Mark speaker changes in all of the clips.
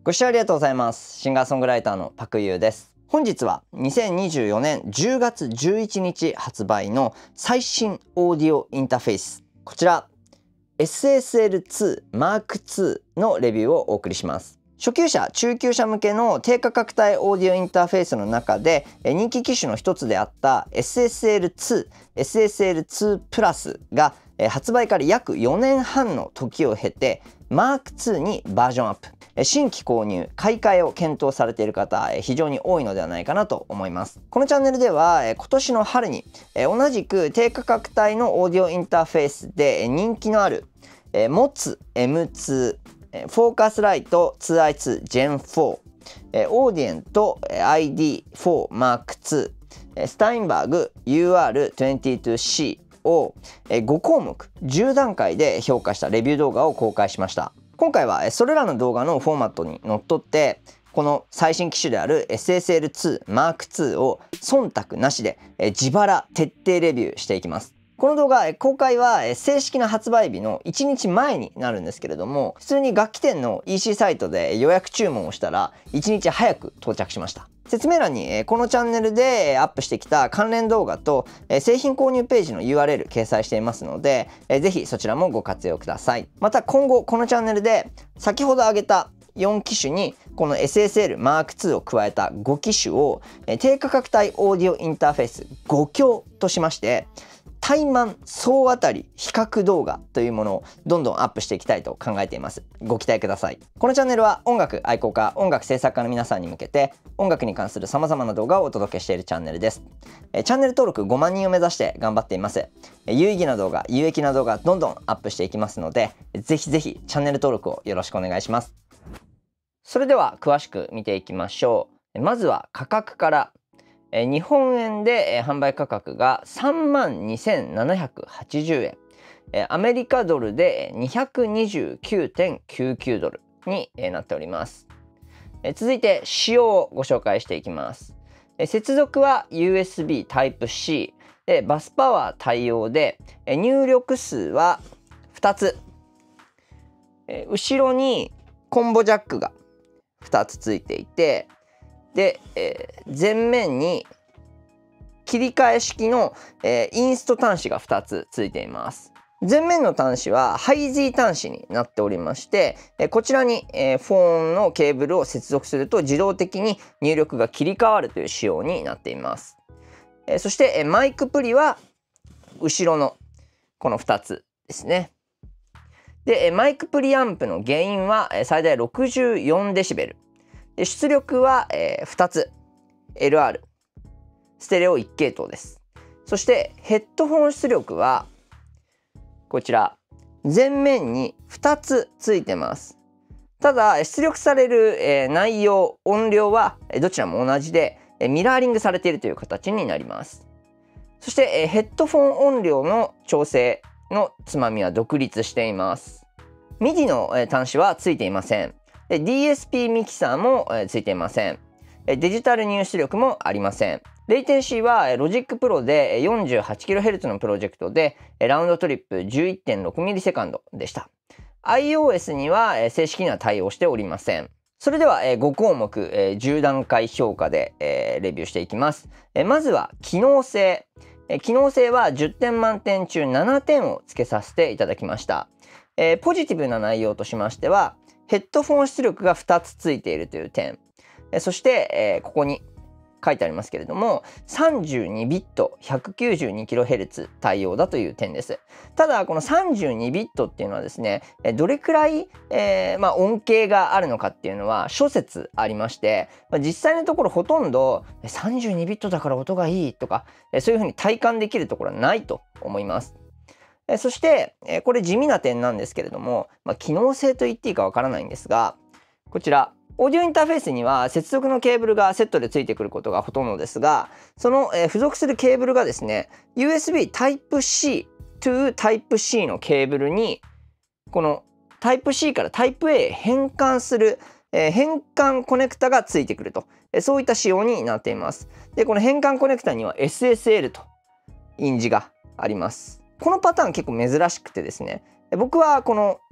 Speaker 1: ご視聴ありがとうございます。シンガーソングライターのパクユーです。本日は2024年10月11日発売の最新オーディオインターフェース、こちら SSL2 Mark II のレビューをお送りします。初級者・中級者向けの低価格帯オーディオインターフェースの中で人気機種の一つであった SSL2、SSL2 プラスが発売から約4年半の時を経て Mark II にバージョンアップ。新規購入、買い替えを検討されている方、非常に多いのではないかなと思います。このチャンネルでは、今年の春に、同じく低価格帯のオーディオインターフェースで人気のある、MOTS M2、フォーカスライト 2i2 Gen 4、オーディエント ID4 Mark II、スタインバーグ UR22C を5項目10段階で評価したレビュー動画を公開しました。今回はそれらの動画のフォーマットにのっとってこの最新機種である SSL2 Mark II を忖度なしで自腹徹底レビューしていきます。この動画公開は正式な発売日の1日前になるんですけれども、普通に楽器店の EC サイトで予約注文をしたら1日早く到着しました。説明欄にこのチャンネルでアップしてきた関連動画と製品購入ページの URL 掲載していますので、ぜひそちらもご活用ください。また今後このチャンネルで先ほど挙げた4機種にこの SSL Mark II を加えた5機種を低価格帯オーディオインターフェース5強としまして対マン総当たり比較動画というものをどんどんアップしていきたいと考えています。ご期待ください。このチャンネルは音楽愛好家、音楽制作家の皆さんに向けて音楽に関する様々な動画をお届けしているチャンネルです。チャンネル登録5万人を目指して頑張っています。有意義な動画、有益な動画どんどんアップしていきますので、ぜひぜひチャンネル登録をよろしくお願いします。それでは詳しく見ていきましょう。まずは価格から。日本円で販売価格が32,780円、アメリカドルで229.99 ドルになっております。続いて仕様をご紹介していきます。接続は USB Type-C でバスパワー対応で入力数は2つ、後ろにコンボジャックが2つついていて、で、前面に切り替え式の、インスト端子が2つついています。前面の端子はハイ Z 端子になっておりまして、こちらに、フォンのケーブルを接続すると自動的に入力が切り替わるという仕様になっています。そして、マイクプリは後ろのこの2つですね。で、マイクプリアンプのゲインは最大64デシベル。で出力は、2つ LR ステレオ1系統です。そしてヘッドホン出力はこちら前面に2つついてます。ただ出力される、内容音量はどちらも同じでミラーリングされているという形になります。そして、ヘッドフォン音量の調整のつまみは独立しています。MIDI の端子はついていません。DSP ミキサーもついていません。デジタル入出力もありません。レイテンシーは Logic Pro で 48kHz のプロジェクトでラウンドトリップ 11.6ms でした。iOS には正式には対応しておりません。それでは5項目10段階評価でレビューしていきます。まずは機能性。機能性は10点満点中7点をつけさせていただきました。ポジティブな内容としましてはヘッドフォン出力が2つついているという点、そして、ここに書いてありますけれども32ビット 192kHz 対応だという点です。ただこの32ビットっていうのはですねどれくらい、恩恵があるのかっていうのは諸説ありまして、実際のところほとんど32ビットだから音がいいとかそういうふうに体感できるところはないと思います。そしてこれ地味な点なんですけれども、機能性と言っていいかわからないんですが、こちらオーディオインターフェースには接続のケーブルがセットでついてくることがほとんどですが、その付属するケーブルがですね USB Type-C to Type-C のケーブルにこの Type-C から Type-A へ変換する変換コネクタがついてくると、そういった仕様になっています。でこの変換コネクタには SSL と印字があります。このパターン結構珍しくてですね、僕はこの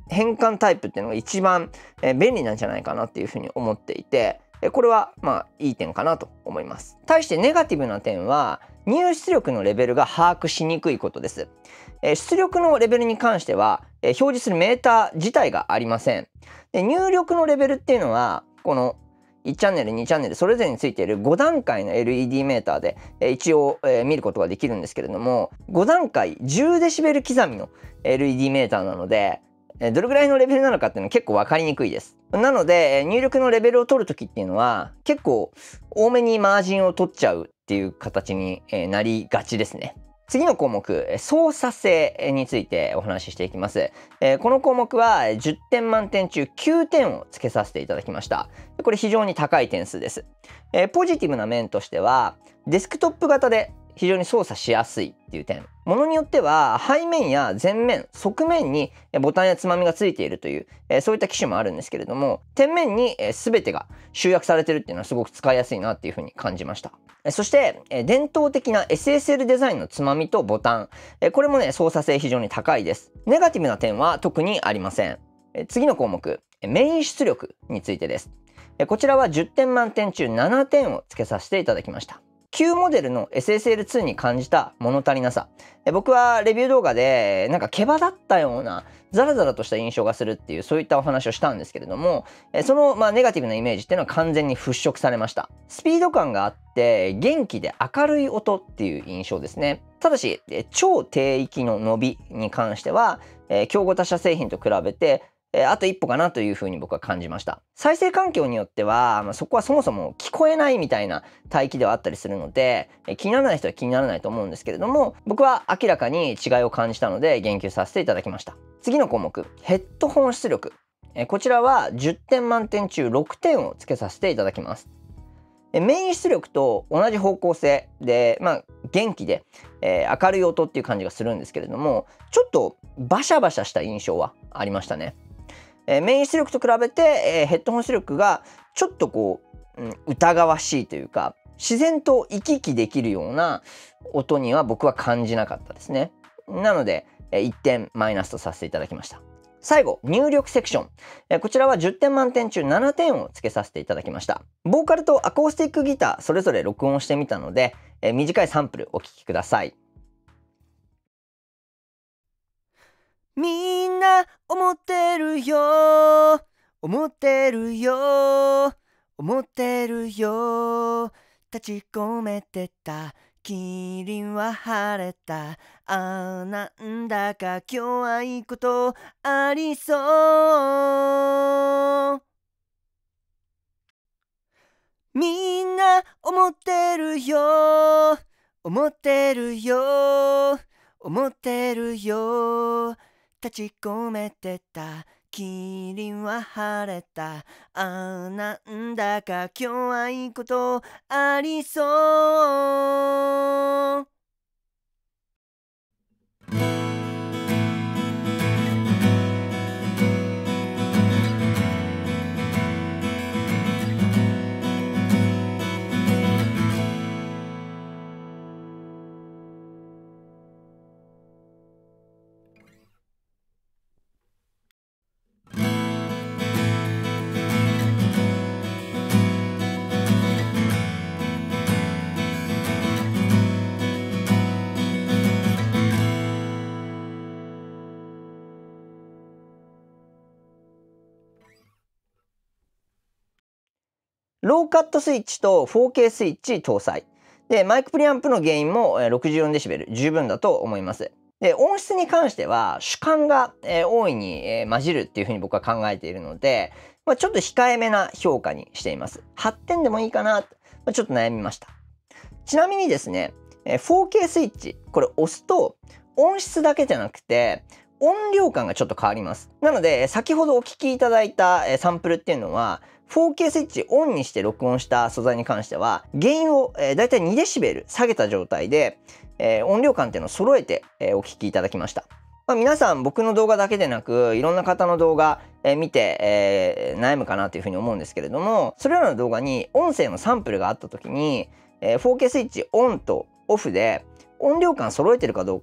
Speaker 1: 変換タイプっていうのが一番便利なんじゃないかなっていうふうに思っていて、これはまあいい点かなと思います。対してネガティブな点は入出力のレベルが把握しにくいことです。出力のレベルに関しては表示するメーター自体がありません。で、入力のレベルっていうのはこの1チャンネル2チャンネルそれぞれについている5段階の LED メーターで一応見ることができるんですけれども、5段階10デシベル刻みの LED メーターなのでどれぐらいのレベルなのかっていうのは結構分かりにくいです。なので入力のレベルを取るときっていうのは結構多めにマージンを取っちゃうっていう形になりがちですね。次の項目、操作性についてお話ししていきます。この項目は10点満点中9点をつけさせていただきました。これ非常に高い点数です。ポジティブな面としてはデスクトップ型で非常に操作しやすいっていう点。ものによっては背面や前面、側面にボタンやつまみがついているという、そういった機種もあるんですけれども、天面に全てが集約されてるっていうのはすごく使いやすいなっていうふうに感じました。そして伝統的な SSL デザインのつまみとボタン、これもね操作性非常に高いです。ネガティブな点は特にありません。次の項目、メイン出力についてです。こちらは10点満点中7点をつけさせていただきました。旧モデルの SSL2 に感じた物足りなさ。僕はレビュー動画でなんか毛羽立ったようなザラザラとした印象がするっていうそういったお話をしたんですけれども、そのネガティブなイメージっていうのは完全に払拭されました。スピード感があって元気で明るい音っていう印象ですね。ただし超低域の伸びに関しては競合他社製品と比べてあと一歩かなというふうに僕は感じました。再生環境によっては、そこはそもそも聞こえないみたいな帯域ではあったりするので、気にならない人は気にならないと思うんですけれども、僕は明らかに違いを感じたので言及させていただきました。次の項目、ヘッドホン出力。こちらは10点満点中6点をつけさせていただきます。メイン出力と同じ方向性で、元気で、明るい音っていう感じがするんですけれども、ちょっとバシャバシャした印象はありましたね。メイン出力と比べて、ヘッドホン出力がちょっとこう、疑わしいというか自然と行き来できるような音には僕は感じなかったですね。なので1点マイナスとさせていただきました。最後、入力セクション。こちらは10点満点中7点をつけさせていただきました。ボーカルとアコースティックギターそれぞれ録音してみたので、短いサンプルお聴きください。みんな思ってるよ思ってるよ思ってるよ立ち込めてたキリンは晴れたなんだか今日はいいことありそうみんな思ってるよ思ってるよ思ってるよ立ち込めてたキリンは晴れたなんだか今日はいいことありそうローカットスイッチと 4K スイッチ搭載。で、マイクプリアンプのゲインも 64dB 十分だと思います。で、音質に関しては主観が大いに混じるっていうふうに僕は考えているので、ちょっと控えめな評価にしています。8点でもいいかな、ちょっと悩みました。ちなみにですね、4K スイッチ、これ押すと音質だけじゃなくて、音量感がちょっと変わります。なので、先ほどお聞きいただいたサンプルっていうのは、4K スイッチオンにして録音した素材に関しては、ゲインをだいたい2デシベル下げた状態で、音量感っていうのを揃えてお聞きいただきました。皆さん僕の動画だけでなく、いろんな方の動画見て悩むかなというふうに思うんですけれども、それらの動画に音声のサンプルがあった時に、4K スイッチオンとオフで音量感揃えてるかどうか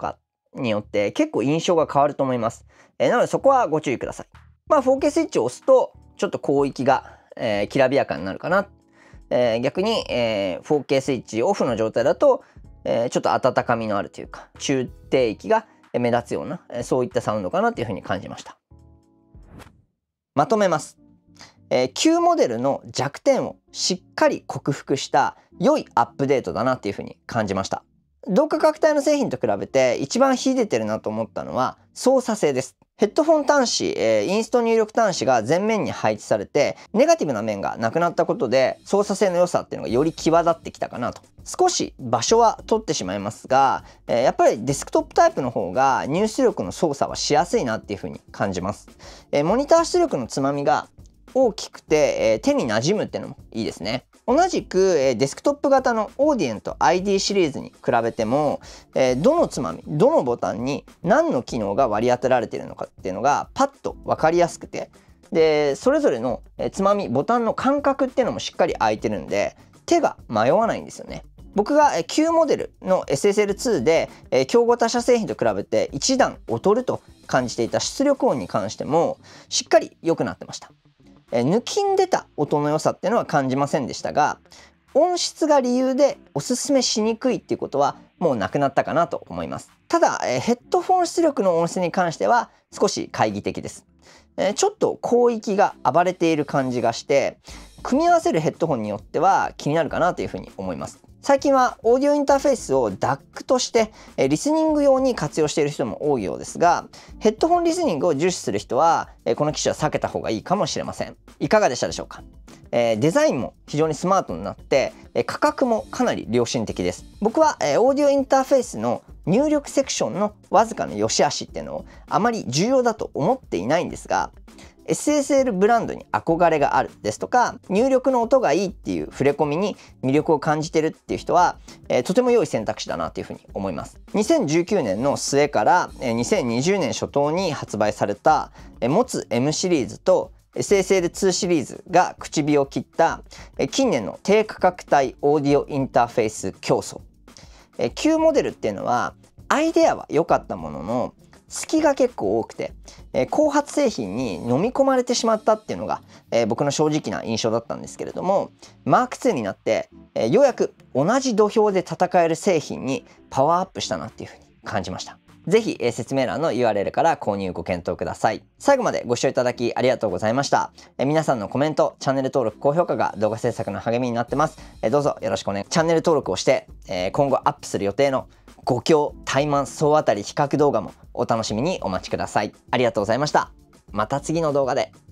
Speaker 1: によって結構印象が変わると思います。なのでそこはご注意ください。4K スイッチを押すとちょっと広域が、きらびやかになるかな。逆に、4K スイッチオフの状態だと、ちょっと温かみのあるというか中低域が目立つような、そういったサウンドかなというふうに感じました。まとめます。旧モデルの弱点をしっかり克服した良いアップデートだなっていうふうに感じました。同価格帯の製品と比べて一番秀でてるなと思ったのは操作性です。ヘッドフォン端子、インスト入力端子が前面に配置されてネガティブな面がなくなったことで操作性の良さっていうのがより際立ってきたかなと。少し場所は取ってしまいますが、やっぱりデスクトップタイプの方が入出力の操作はしやすいなっていうふうに感じます。モニター出力のつまみが大きくて、手に馴染むっていうのもいいですね。同じく、デスクトップ型のオーディエント ID シリーズに比べても、どのつまみどのボタンに何の機能が割り当てられているのかっていうのがパッと分かりやすくて、でそれぞれのつまみボタンの間隔っていうのもしっかり空いてるんで手が迷わないんですよね。僕が旧モデルの SSL2 で競合他社製品と比べて一段劣ると感じていた出力音に関してもしっかり良くなってました。抜きんでた音の良さっていうのは感じませんでしたが、音質が理由でおすすめしにくいっていうことはもうなくなったかなと思います。ただヘッドフォン出力の音質に関しては少し懐疑的です。ちょっと広域が暴れている感じがして組み合わせるヘッドホンによっては気になるかなというふうに思います。最近はオーディオインターフェースを DAC としてリスニング用に活用している人も多いようですが、ヘッドホンリスニングを重視する人はこの機種は避けた方がいいかもしれません。いかがでしたでしょうか。デザインも非常にスマートになって価格もかなり良心的です。僕はオーディオインターフェースの入力セクションのわずかな良し悪しっていうのをあまり重要だと思っていないんですが、SSL ブランドに憧れがあるですとか入力の音がいいっていう触れ込みに魅力を感じてるっていう人は、とても良い選択肢だなというふうに思います。2019年の末から2020年初頭に発売された持つ M シリーズと SSL2 シリーズが口火を切った近年の低価格帯オーディオインターフェース競争。旧モデルっていうのはアイデアは良かったものの隙が結構多くて、後発製品に飲み込まれてしまったっていうのが、僕の正直な印象だったんですけれども、マーク2になって、ようやく同じ土俵で戦える製品にパワーアップしたなっていうふうに感じました。ぜひ、説明欄の URL から購入ご検討ください。最後までご視聴いただきありがとうございました。皆さんのコメント、チャンネル登録、高評価が動画制作の励みになってます。どうぞよろしくお願い。チャンネル登録をして、今後アップする予定の5強タイマン総当たり比較動画もお楽しみにお待ちください。ありがとうございました。また次の動画で。